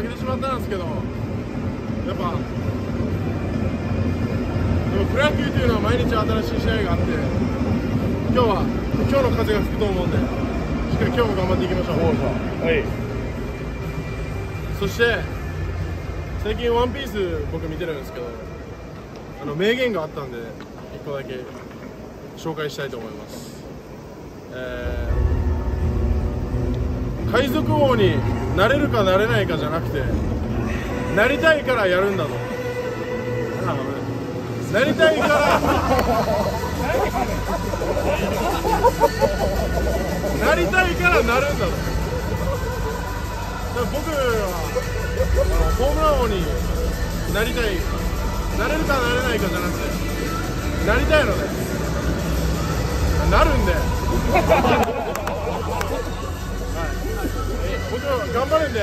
けてしまったんですけど、やっぱでもプロ野球というのは毎日新しい試合があって、今日の風が吹くと思うんで、しっかり今日も頑張っていきましょう。 はい。 そして最近ワンピース僕見てるんですけど、名言があったんで1個だけ紹介したいと思います。海賊王になれるかなれないかじゃなくて、なりたいからやるんだぞ。なりたいからなりたいからなるんだぞ。だから僕はホームラン王になりたい、なれるかなれないかじゃなくて、なりたいのでなるんで、僕は頑張るんで、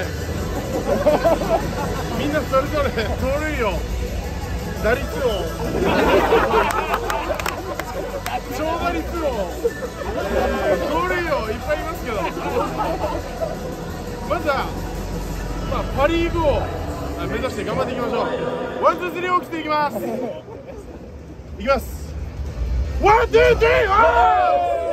みんなそれぞれ盗塁王、打率王、長打率王、盗塁王いっぱいいますけど、まずは、パ・リーグ王目指して頑張っていきましょう。ワン、ツー、スリーを切っていきます。いきます。ワン、ツー、スリー、